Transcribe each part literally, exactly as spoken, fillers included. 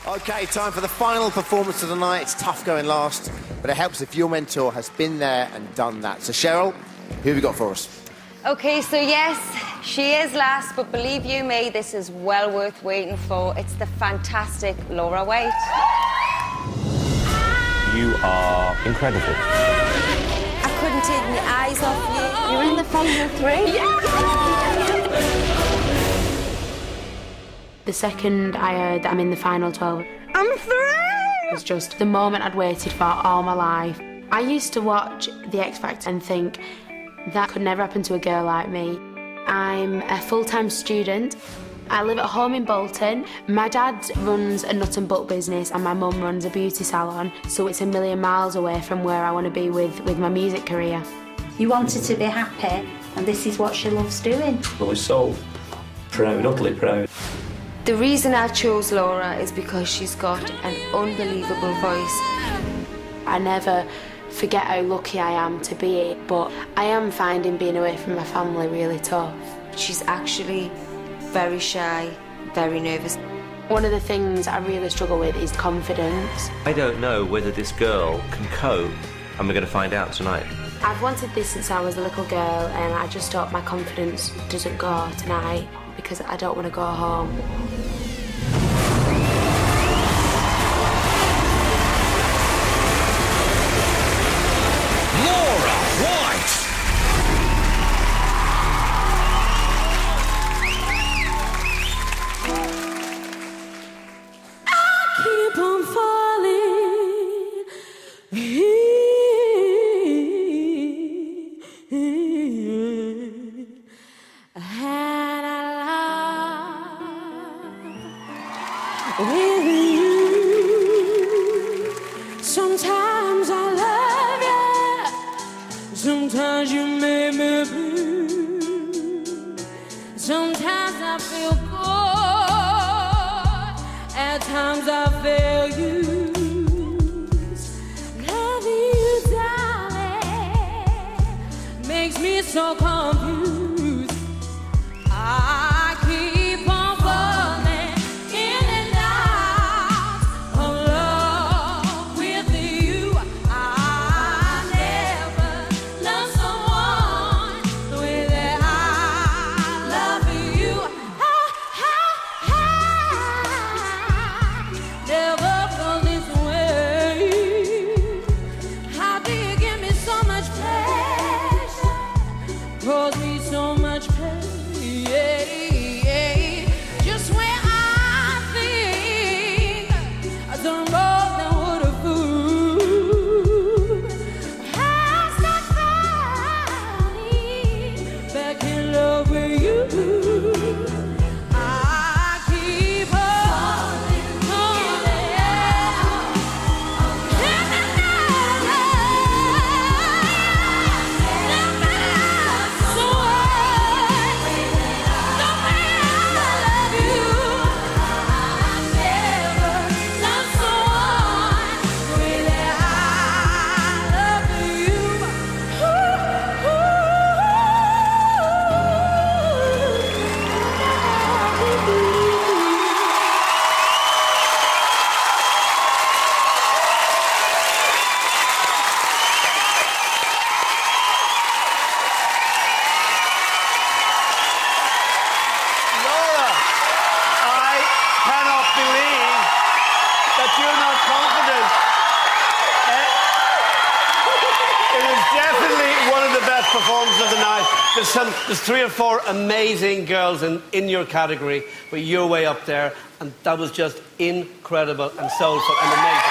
OK, time for the final performance of the night. It's tough going last, but it helps if your mentor has been there and done that. So, Cheryl, who have you got for us? OK, so yes, she is last, but believe you me, this is well worth waiting for. It's the fantastic Laura White. You are incredible. I couldn't take my eyes off you. You're in the final three? Yeah! The second I heard that I'm in the final twelve, I'm through! It was just the moment I'd waited for all my life. I used to watch The X Factor and think that could never happen to a girl like me. I'm a full-time student. I live at home in Bolton. My dad runs a nut and butt business and my mum runs a beauty salon, so it's a million miles away from where I want to be with, with my music career. You wanted to be happy, and this is what she loves doing. Well, we're so proud, utterly proud. The reason I chose Laura is because she's got an unbelievable voice. I never forget how lucky I am to be here, but I am finding being away from my family really tough. She's actually very shy, very nervous. One of the things I really struggle with is confidence. I don't know whether this girl can cope, and we're going to find out tonight. I've wanted this since I was a little girl, and I just hope my confidence doesn't go tonight, because I don't want to go home. Laura White! I keep on falling. Had I loved with you, sometimes I love you, sometimes you make me blue, sometimes I feel good, at times I feel used. Loving you, darling, makes me so confused. I keep on falling in and out of love with you. I never loved someone the way that I love you. I, I, I never felt this way. How do you give me so much pleasure? Cause me so much pain. Just when I think I've done more than would have fooled, has not found me back in love with you. I keep on falling in and performance of the night. There's, some, there's three or four amazing girls in, in your category, but you're way up there, and that was just incredible and soulful and amazing.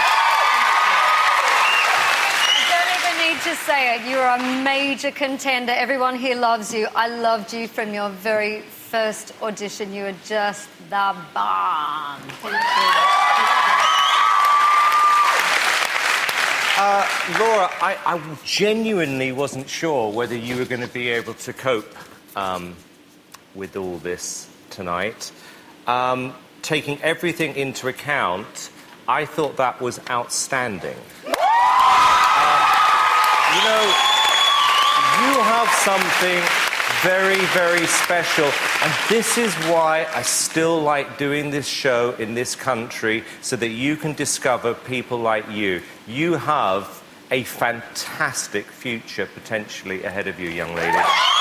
I don't even need to say it. You're a major contender. Everyone here loves you. I loved you from your very first audition. You were just the bomb. Thank you. Uh, Laura, I, I genuinely wasn't sure whether you were going to be able to cope um, with all this tonight. Um, taking everything into account, I thought that was outstanding. Um, you know, you have something very, very special. And this is why I still like doing this show in this country, so that you can discover people like you. You have a fantastic future potentially ahead of you, young lady.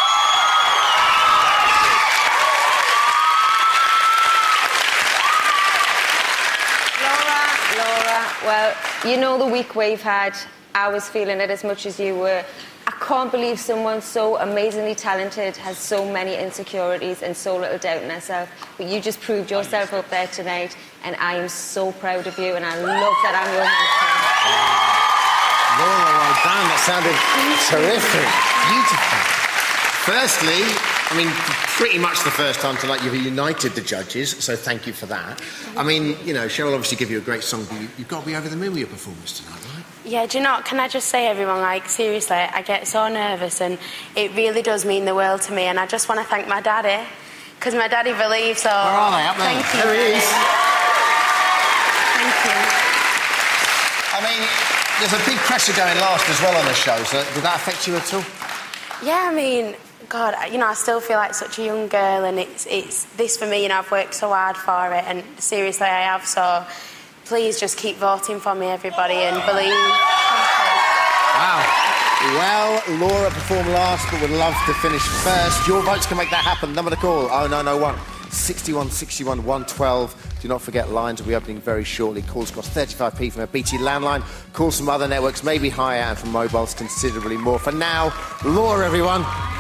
Well, you know the week we've had, I was feeling it as much as you were. I can't believe someone so amazingly talented has so many insecurities and so little doubt in herself. But you just proved yourself up there tonight, and I am so proud of you, and I love that I'm your husband. Laura, well done. That sounded terrific. Beautiful. Firstly, I mean, pretty much the first time tonight you've united the judges, so thank you for that. I mean, you know, Cheryl obviously gave you a great song, but you, you've got to be over the moon with your performance tonight, right? Yeah, do you know, can I just say, everyone, like, seriously, I get so nervous, and it really does mean the world to me, and I just want to thank my daddy, because my daddy believes, so... Where are they? Up there. Thank you. There he is. Thank you. I mean, there's a big pressure going last as well on the show, so did that affect you at all? Yeah, I mean... God, you know, I still feel like such a young girl, and it's it's this for me, you know, I've worked so hard for it, and seriously I have, so please just keep voting for me, everybody, and believe. Wow. Well, Laura performed last, but would love to finish first. Your votes can make that happen. Number to call, oh nine oh one, sixty-one sixty-one, one twelve. Do not forget, lines will be opening very shortly. Calls cost thirty-five p from a B T landline. Calls from other networks may be higher, and from mobiles considerably more. For now, Laura, everyone.